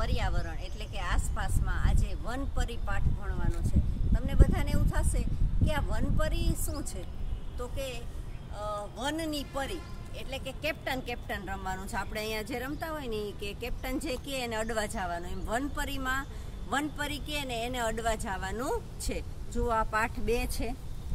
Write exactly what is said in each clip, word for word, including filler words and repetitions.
પર્યાવરણ એટલે કે આસપાસમાં આજે વનપરી પાઠ ભણવાનો છે। તમને બધાને એવું થશે કે આ વનપરી શું છે, તો કે વનની પરી એટલે કે કેપ્ટન કેપ્ટન રમવાનું છે। આપણે અહીંયા જે રમતા હોય ને કે કેપ્ટન જે કહે એને અડવા જવાનું, એમ વનપરીમાં વનપરી કહે ને એને અડવા જવાનું છે। જુઓ આ પાઠ બે છે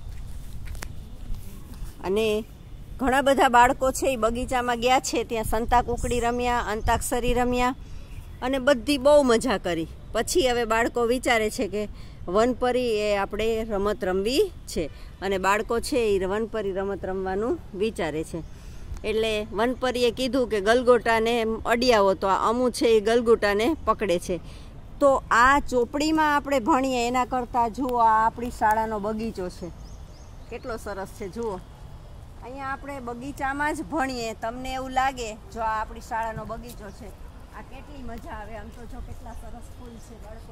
અને ઘણા બધા બાળકો છે એ બગીચામાં ગયા છે, ત્યાં સંતા કુકડી રમ્યા, અંતાક્ષરી રમ્યા અને બધી બહુ મજા કરી। પછી હવે બાળકો વિચારે છે કે વનપરી એ આપણે રમત રમવી છે અને બાળકો છે એ વનપરી રમત રમવાનું વિચારે છે। એટલે વનપરીએ કીધું કે ગલગોટાને અડી આવો, તો આ અમુ છે એ ગલગોટાને પકડે છે। તો આ ચોપડીમાં આપણે ભણીએ એના કરતાં જુઓ આ આપણી શાળાનો બગીચો છે, કેટલો સરસ છે। જુઓ અહીંયા આપણે બગીચામાં જ ભણીએ, તમને એવું લાગે જો આ આપણી શાળાનો બગીચો છે, આ કેટલી મજા આવે। આમ તો જો કેટલા સરસ ફૂલ છે બાળકો,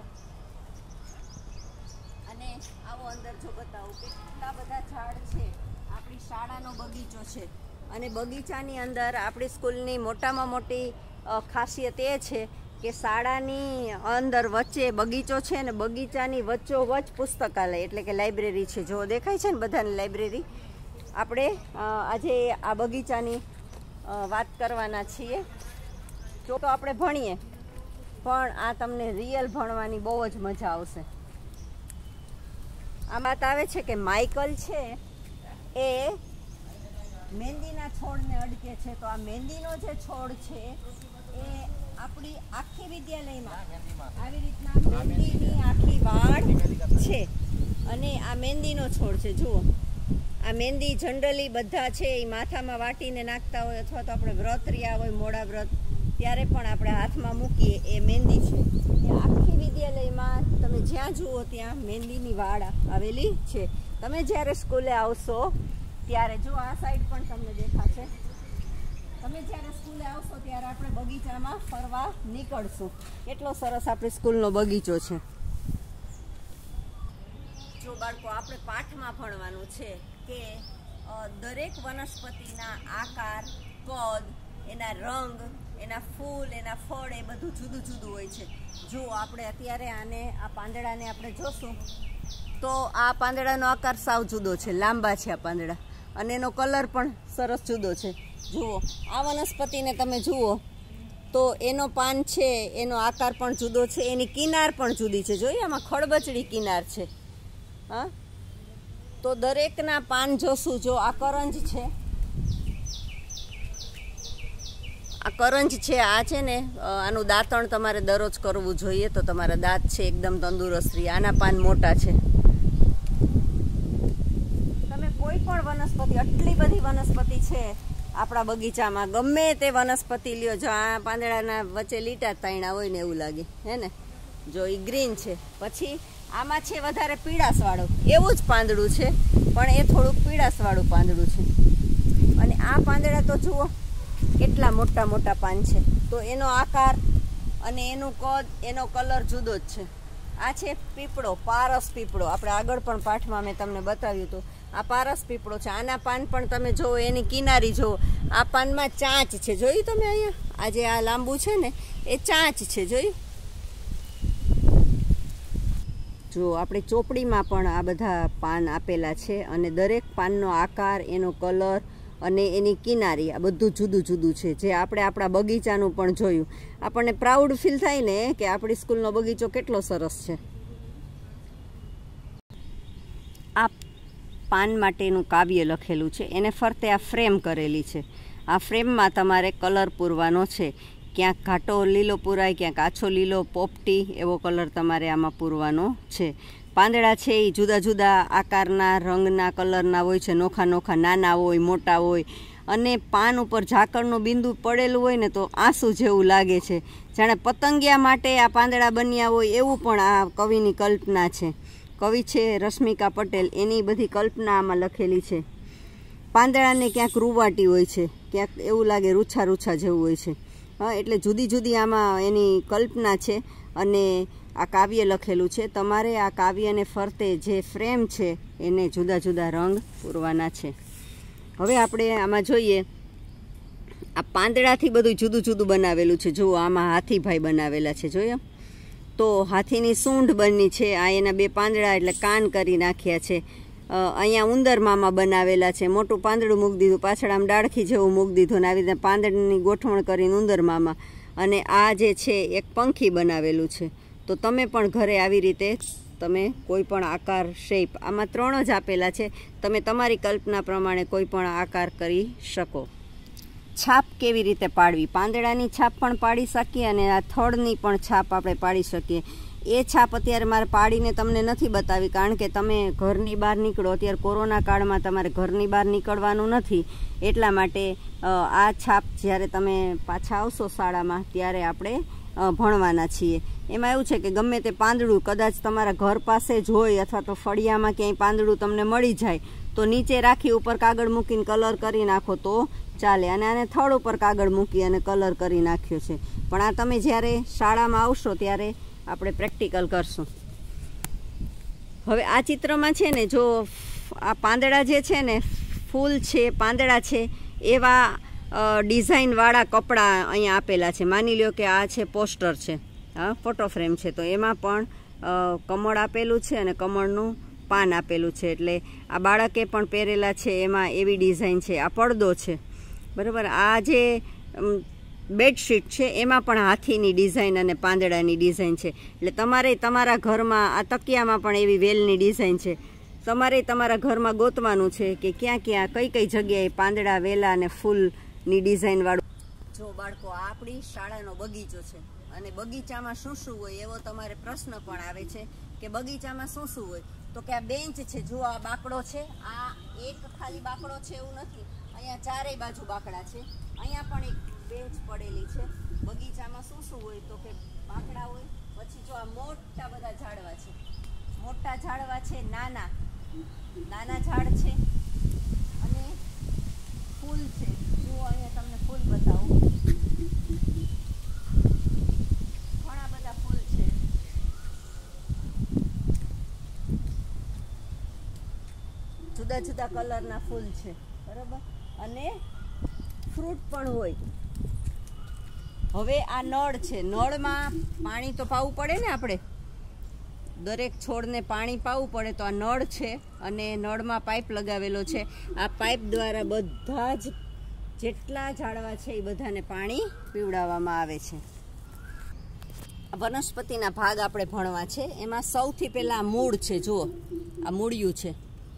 અને આવો અંદર જો બતાવું કેટલા બધા ઝાડ છે, આપણી શાળાનો બગીચો છે। અને બગીચાની અંદર આપણી સ્કૂલની મોટામાં મોટી ખાસિયત એ છે કે શાળાની અંદર વચ્ચે બગીચો છે ને બગીચાની વચ્ચોવચ્ચ પુસ્તકાલય એટલે કે લાઇબ્રેરી છે। જો દેખાય છે ને બધાની લાઇબ્રેરી। આપણે આજે આ બગીચાની વાત કરવાના છીએ। જો તો આપણે ભણીએ પણ આ તમને રિયલ ભણવાની બહુ જ મજા આવશે। આ વાત આવે છે કે માઇકલ છે એ મહેંદીના છોડને અડકે છે, તો આ મહેંદીનો જે છોડ છે એ આપણી આખી વિદ્યાલયમાં આવી રીતના મહેંદીની આખી વાડ છે અને આ મહેંદીનો છોડ છે। જુઓ આ મહેંદી જનરલી બધા છે એ માથામાં વાટીને નાખતા હોય, અથવા તો આપણે વ્રત રહ્યા હોય મોડા વ્રત ત્યારે પણ આપણે હાથમાં મૂકીએ એ મહેંદી છે। એ આખી વિદ્યાલયમાં તમે જ્યાં જુઓ ત્યાં મહેંદીની વાડ આવેલી છે। તમે જ્યારે સ્કૂલે આવશો ત્યારે જો આ સાઈડ પણ તમને દેખાશે, તમે જ્યારે સ્કૂલે આવશો ત્યારે આપણે બગીચામાં ફરવા નીકળશું। કેટલો સરસ આપણી સ્કૂલનો બગીચો છે। જો બાળકો આપણે પાઠમાં ભણવાનું છે કે દરેક વનસ્પતિના આકાર, કદ, એના રંગ, એના ફૂલ, એના ફળ એ બધું જુદું જુદું હોય છે। જો આપણે અત્યારે આને આ પાંદડાને આપણે જોશું તો આ પાંદડાનો આકાર સાવ જુદો છે, લાંબા છે આ પાંદડા અને એનો કલર પણ સરસ જુદો છે। જુઓ આ વનસ્પતિને તમે જુઓ તો એનો પાન છે એનો આકાર પણ જુદો છે, એની કિનાર પણ જુદી છે। જોઈએ આમાં ખડબચડી કિનાર છે। હા, તો દરેકના પાન જોશું। જો આ કરંજ છે, આ કરંજ છે, આ છે ને આનું દાંતણ તમારે દરરોજ કરવું જોઈએ તો તમારા દાંત છે એકદમ તંદુરસ્ત રહે। આના પાન મોટા છે। તમે કોઈ પણ વનસ્પતિ, આટલી બધી વનસ્પતિ છે આપણા બગીચામાં, ગમે તે વનસ્પતિ લ્યો, જો આ પાંદડાના વચ્ચે લીટા તાણ્યા હોય ને એવું લાગે હે ને। જો એ ગ્રીન છે, પછી આમાં છે વધારે પીળાશવાળું, એવું જ પાંદડું છે પણ એ થોડુંક પીળાશવાળું પાંદડું છે। અને આ પાંદડા તો જુઓ કેટલા મોટા મોટા પાન છે, તો એનો આકાર અને એનું કદ, એનો કલર જુદો જ છે। આ છે પીપળો, પારસ પીપળો, આપણે આગળ પણ પાઠમાં મેં તમને બતાવ્યું હતું। આ પારસ પીપળો છે, આના પાન પણ તમે જુઓ, એની કિનારી જુઓ, આ પાનમાં ચાંચ છે, જોયું તમે અહીંયા આ જે આ લાંબુ છે ને એ ચાંચ છે, જોયું। જો આપણે ચોપડીમાં પણ આ બધા પાન આપેલા છે અને દરેક પાનનો આકાર, એનો કલર અને એની કિનારી આ બધું જુદું જુદું છે, જે આપણે આપણા બગીચાનું પણ જોયું। આપણને પ્રાઉડ ફીલ થાય ને કે આપણી સ્કૂલનો બગીચો કેટલો સરસ છે। આ પાન માટેનું કાવ્ય લખેલું છે, એને ફરતે આ ફ્રેમ કરેલી છે। આ ફ્રેમમાં તમારે કલર પૂરવાનો છે, ક્યાંક ઘાટો લીલો પૂરાય, ક્યાંક આછો લીલો પોપટી એવો કલર તમારે આમાં પૂરવાનો છે। પાંદડા છે એ જુદા જુદા આકારના, રંગના, કલરના હોય છે, નોખા નોખા, નાના હોય, મોટા હોય અને પાન ઉપર ઝાકળનું બિંદુ પડેલું હોય ને તો આંસુ જેવું લાગે છે, જાણે પતંગિયા માટે આ પાંદડા બન્યા હોય એવું પણ આ કવિની કલ્પના છે। કવિ છે રશ્મિકા પટેલ, એની બધી કલ્પના આમાં લખેલી છે। પાંદડાને ક્યાંક રૂવાટી હોય છે, ક્યાંક એવું લાગે રૂછા રૂછા જેવું હોય છે। હા, એટલે જુદી જુદી આમાં એની કલ્પના છે અને આ કાવ્ય લખેલું છે। તમારે આ કાવ્યને ફરતે જે ફ્રેમ છે એને જુદા જુદા રંગ પૂરવાના છે। હવે આપણે આમાં જોઈએ આ પાંદડાથી બધું જુદું જુદું બનાવેલું છે. જુઓ આમાં હાથીભાઈ બનાવેલા છે, જોયો તો હાથીની સૂંઢ બની છે. આ એના બે પાંદડા એટલે કાન કરી નાખ્યા છે. અહીંયા ઉંદર મામા બનાવેલા છે. મોટું પાંદડું મૂકી દીધું, પાછળ આમ ડાળખી જેવું મૂકી દીધું ને આવી રીતે પાંદડાની ગોઠવણ કરીને ઉંદર મામા. અને આ જે છે એક પંખી બનાવેલું છે. તો તમે પણ ઘરે આવી રીતે તમે કોઈ પણ આકાર શેપ, આમાં ત્રણ જ આપેલા છે, તમે તમારી કલ્પના પ્રમાણે કોઈ પણ આકાર કરી શકો. છાપ કેવી રીતે પાડવી? પાંદડાની છાપ પણ પાડી શકીએ અને આ થડની પણ છાપ આપણે પાડી શકીએ. એ છાપ અત્યારે મારે પાડીને તમને નથી બતાવી, કારણ કે તમે ઘરની બહાર નીકળો, અત્યારે કોરોના કાળમાં તમારે ઘરની બહાર નીકળવાનું નથી, એટલા માટે આ છાપ જ્યારે તમે પાછા આવશો શાળામાં ત્યારે આપણે ભણવાના છીએ. એમાં એવું છે કે ગમે તે પાંદડું કદાચ તમારા ઘર પાસે જ હોય અથવા તો ફળિયામાં ક્યાંય પાંદડું તમને મળી જાય તો નીચે રાખી ઉપર કાગળ મૂકીને કલર કરી નાખો તો ચાલે. અને આને થડ ઉપર કાગળ મૂકી અને કલર કરી નાખ્યો છે. પણ આ તમે જ્યારે શાળામાં આવશો ત્યારે આપણે પ્રેક્ટિકલ કરશું. હવે આ ચિત્રમાં છે ને, જો આ પાંદડા જે છે ને, ફૂલ છે, પાંદડા છે, એવા ડિઝાઇનવાળા કપડાં અહીંયા આપેલા છે. માની લ્યો કે આ છે પોસ્ટર છે, હા ફોટો ફ્રેમ છે, તો એમાં પણ કમળ આપેલું છે અને કમળનું પાન આપેલું છે. એટલે આ બાળકે પણ પહેરેલા છે એમાં એવી ડિઝાઇન છે. આ પડદો છે, બરાબર. આ જે બેડશીટ છે એમાં પણ હાથીની ડિઝાઇન અને પાંદડાની ડિઝાઇન છે. એટલે તમારે તમારા ઘરમાં આ તકિયામાં પણ એવી વેલની ડિઝાઇન છે. તમારે તમારા ઘરમાં ગોતવાનું છે કે ક્યાં ક્યાં કઈ કઈ જગ્યાએ પાંદડા, વેલા અને ફૂલની ડિઝાઇનવાળું. જો બાળકો, આ આપણી શાળાનો બગીચો છે અને બગીચામાં શું શું હોય એવો તમારે પ્રશ્ન પણ આવે છે કે બગીચામાં શું શું હોય? તો કે આ બેન્ચ છે, જો આ બાકડો છે, આ એક ખાલી બાકડો છે એવું નથી, અહીંયા ચારેય બાજુ બાકડા છે. અહીંયા પણ એક બેન્ચ પડેલી છે. બગીચામાં શું શું હોય? તો કે બાકડા હોય. પછી જો આ મોટા બધા ઝાડવા છે, મોટા ઝાડવા છે, નાના નાના ઝાડ છે અને ફૂલ છે. જુઓ અહીંયા તમને ફૂલ બતાવું, ઘણા બધા ફૂલ છે. જુદા જુદા કલરના ફૂલ છે, બરાબર. અને ફ્રૂટ પણ હોય. હવે આ નળ છે, નળમાં પાણી તો પાવું પડે ને, આપણે દરેક છોડને પાણી પાવું પડે, તો આ નળ છે અને નળમાં પાઇપ લગાવેલો છે. આ પાઇપ દ્વારા બધા જ જેટલા ઝાડવા છે એ બધાને પાણી પીવડાવવામાં આવે છે. વનસ્પતિના ભાગ આપણે ભણવા છે. એમાં સૌથી પહેલાં મૂળ છે. જુઓ આ મૂળિયું છે.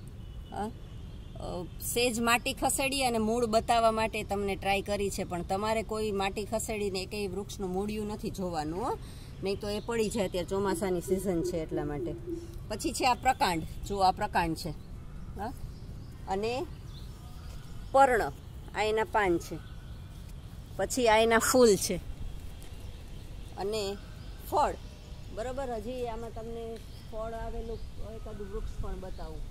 સેજ માટી ખસેડી અને મૂળ બતાવવા માટે તમને ટ્રાય કરી છે, પણ તમારે કોઈ માટી ખસેડીને એકેય વૃક્ષનું મૂળિયું નથી જોવાનું, હો, નહીં તો એ પડી જાય. અત્યારે ચોમાસાની સિઝન છે એટલા માટે. પછી છે આ પ્રકાંડ. જો આ પ્રકાંડ છે, હા, અને પર્ણ, આ એના પાન છે. પછી આ એના ફૂલ છે અને ફળ, બરાબર. હજી આમાં તમને ફળ આવેલું એકાદું વૃક્ષ પણ બતાવું.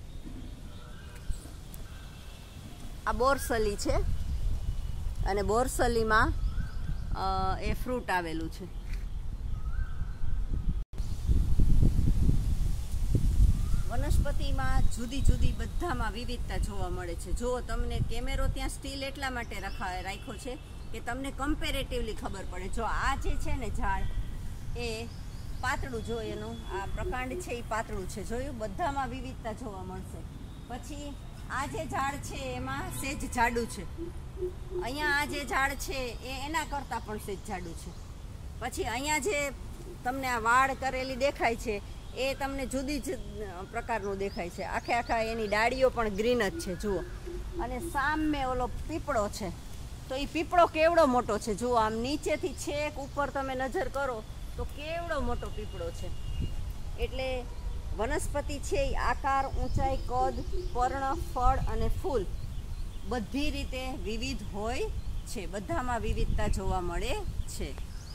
આ બોરસલી છે અને બોરસલીમાં એ ફ્રૂટ આવેલું છે. વનસ્પતિમાં જુદી જુદી બધામાં વિવિધતા જોવા મળે છે. જો તમને કેમેરો ત્યાં સ્ટીલ એટલા માટે રખા રાખ્યો છે કે તમને કમ્પેરેટિવલી ખબર પડે. જો આ જે છે ને ઝાડ, એ પાતળું, જો એનું આ પ્રકાંડ છે એ પાતળું છે, જોયું? બધામાં વિવિધતા જોવા મળશે. પછી આ જે ઝાડ છે એમાં સેજ જાડું છે. અહીંયા આ જે ઝાડ છે એ એના કરતાં પણ સેજ જાડું છે. પછી અહીંયા જે તમને આ વાડ કરેલી દેખાય છે એ તમને જુદી જ પ્રકારનું દેખાય છે. આખે આખા એની ડાળીઓ પણ ગ્રીન જ છે, જુઓ. અને સામે ઓલો પીપળો છે, તો એ પીપળો કેવડો મોટો છે. જુઓ, આમ નીચેથી છેક ઉપર તમે નજર કરો તો કેવડો મોટો પીપળો છે. એટલે વનસ્પતિ છે એ આકાર, ઊંચાઈ, કદ, પર્ણ, ફળ અને ફૂલ બધી રીતે વિવિધ હોય છે. બધામાં વિવિધતા જોવા મળે છે.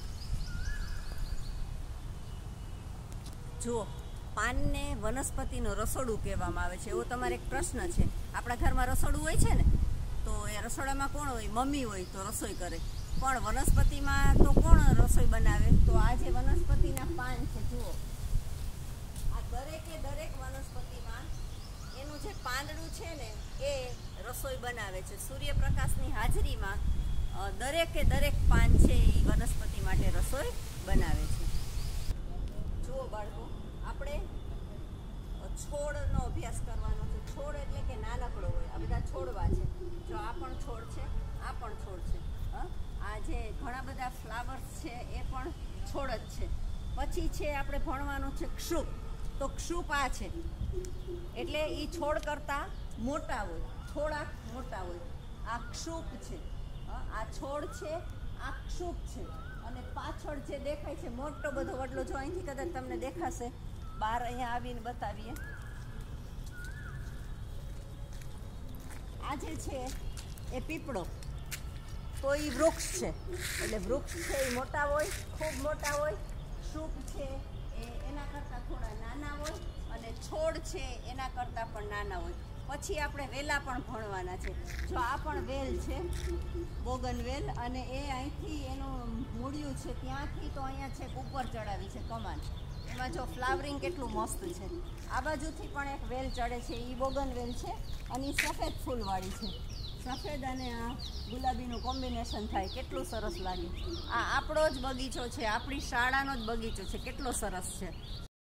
જુઓ, પાનને વનસ્પતિનો રસોડું કહેવામાં આવે છે. એવો તમારે એક પ્રશ્ન છે. આપણા ઘરમાં રસોડું હોય છે ને, તો એ રસોડામાં કોણ હોય? મમ્મી હોય તો રસોઈ કરે. પણ વનસ્પતિમાં તો કોણ રસોઈ બનાવે? તો આ જે વનસ્પતિના પાન છે, જુઓ, આ દરેકે દરેક વનસ્પતિમાં એનું જે પાંદડું છે ને એ રસોઈ બનાવે છે. સૂર્યપ્રકાશની હાજરીમાં દરેકે દરેક પાન છે એ વનસ્પતિ માટે રસોઈ બનાવે છે. જુઓ બાળકો, આપણે છોડનો અભ્યાસ કરવાનો છે. છોડ એટલે કે નાનકડો હોય. આ બધા છોડવા છે. જો આ પણ છોડ છે, આ પણ છોડ છે. હા, આ જે ઘણા બધા ફ્લાવર્સ છે એ પણ છોડ જ છે. પછી છે આપણે ભણવાનું છે ક્ષુપ. તો ક્ષુપ આ છે એટલે એ છોડ કરતાં મોટા હોય, થોડાક મોટા હોય. આ ક્ષુપ છે. આ છોડ છે, આ ક્ષુપ છે. અને પાછળ જે દેખાય છે મોટો બધો વડલો, જો અહીંથી કદાચ તમને દેખાશે, બહાર અહીંયા આવીને બતાવીએ. આ જે છે એ પીપળો, તો એ વૃક્ષ છે. એટલે વૃક્ષ છે એ મોટા હોય, ખૂબ મોટા હોય. ક્ષુપ છે એ એના કરતાં થોડા નાના હોય, અને છોડ છે એના કરતાં પણ નાના હોય. પછી આપણે વેલા પણ ભણવાના છે. જો આ પણ વેલ છે, બોગનવેલ, અને એ અહીંથી એનું મૂળિયું છે ત્યાંથી તો અહીંયા છેક ઉપર ચડાવી છે કમાન. એમાં જો ફ્લાવરિંગ કેટલું મસ્ત છે. આ બાજુથી પણ એક વેલ ચડે છે, એ બોગનવેલ છે, અને એ સફેદ ફૂલવાળી છે. સફેદ અને આ ગુલાબીનું કોમ્બિનેશન થાય, કેટલું સરસ લાગે. આ આપણો જ બગીચો છે, આપણી શાળાનો જ બગીચો છે, કેટલો સરસ છે.